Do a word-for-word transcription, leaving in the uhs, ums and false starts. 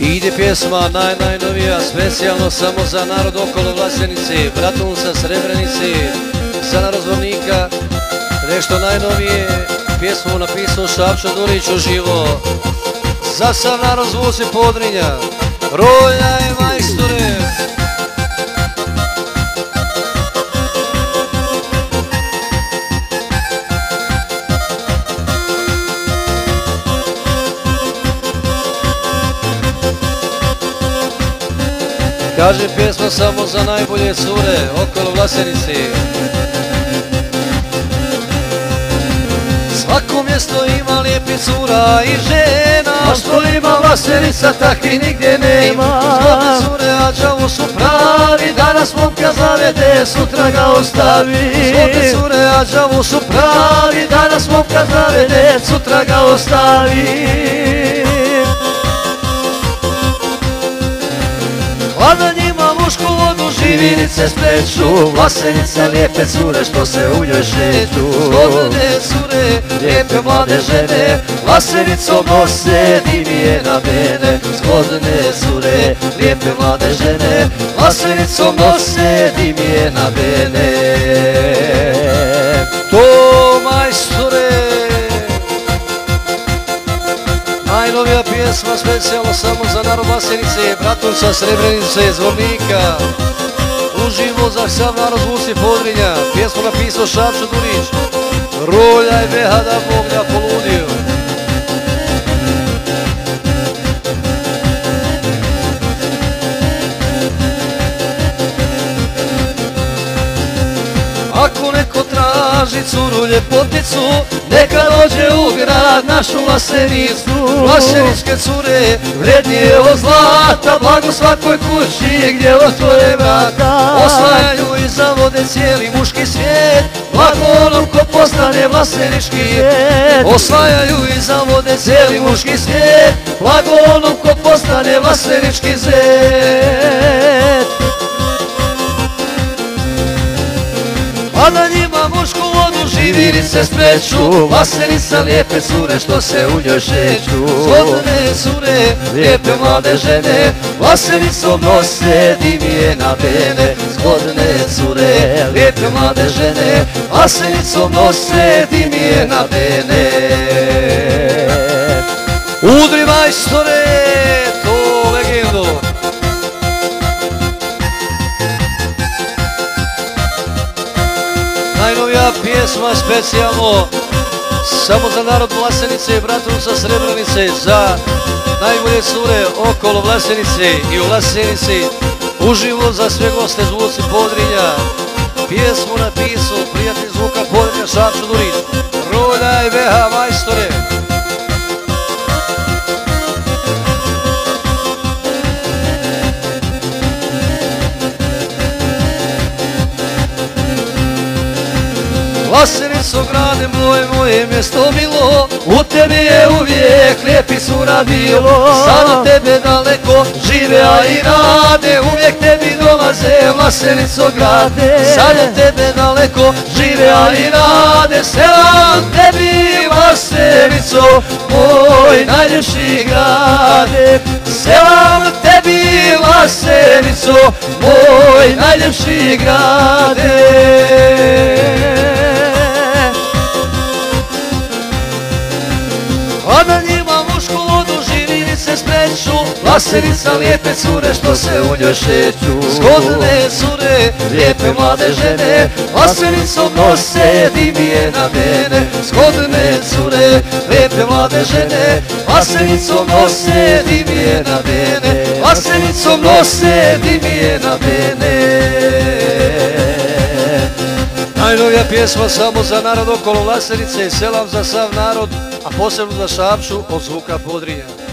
Ide pjesma naj, najnovija, specijalno samo za narod okolo Vlasenice, Bratunca, Srebrenice, za narod Zvornika. Nešto najnovije, pjesmu napisao Šapčo Durić uživo. Za sav narod zvuci Podrinja, roljaj majstore. Kaže pjesma samo za najbolje cure okolo Vlasenice. Svako mjesto ima lijepi cura i žena, a što ima Vlasenica takvi nigdje nema. Zgodne cure, a đavo su pravi, danas momka zavede, sutra ga ostavi. Zgodne cure, a đavo su pravi, danas momka zavede, sutra ga ostavi. A na njima mušku vodu živinice spreću, Vlasenice lijepe cure što se u njoj šeću. Zgodne cure, lijepe mlade žene, Vlasenicom nose dimije na mene. Zgodne cure, lijepe mlade žene, Vlasenicom nose dimije na mene. To majstore, najnovija pjesma specijalno samo za narod Vlasenice, Bratunca, Srebrenice, Zvornika. Uživo za sav narod zvuci Podrinja, pjesmu napisao Šapčo Durić. Roljaj beha da Bog da poludio. Ako neko traži curu ljepoticu, neka dođe u grad našu Vlasenicu. Vlaseničke cure vrednije od zlata, blago svakoj kući gdje otvore vrata. Osvajaju i zavode cijeli muški svijet, blago onom ko postane vlasenički djed. Osvajaju i zavode cijeli muški svijet, blago onom ko postane vlasenički zet. A na njima mušku vodu živinice spreću, Vlasenica lijepe cure što se u njoj šeću. Zgodne cure, lijepe mlade žene, Vlasenicom nose dimije na mene. Zgodne cure, lijepe mlade žene, Vlasenicom nose dimije na mene. Udri majstore, to legendu. Najnovija pjesma specijalno samo za narod Vlasenice i Bratunca, Srebrenice, za najbolje cure okolo Vlasenice i u Vlasenici. Uživo za sve goste zvuci Podrinja, pjesmu napisao prijatelj zvuka Podrinja Šapčo Durić. Roljaj beha majstore. Vlasenico grade moje, moje mjesto milo, u tebi je uvijek lijepi cura bilo. Sad od tebe daleko žive, a i rade, uvijek tebi dolaze Vlasenico grade. Sad od tebe daleko žive, a i rade, selam tebi Vlasenico, moj najljepši grade. Selam tebi Vlasenico, moj najljepši grade. A na njima mušku vodu živinice spreću, Vlasenica lijepe cure što se u njoj šeću. Zgodne cure, lijepe mlade žene, Vlasenicom nose dimije na mene. Zgodne cure, lijepe mlade žene, Vlasenicom nose dimije na mene. Vlasenicom nose dimije na mene. Najnovija pjesma samo za narod okolo Vlasenice, selam za sav narod, a posebno za Šapču od zvuka Podrinja.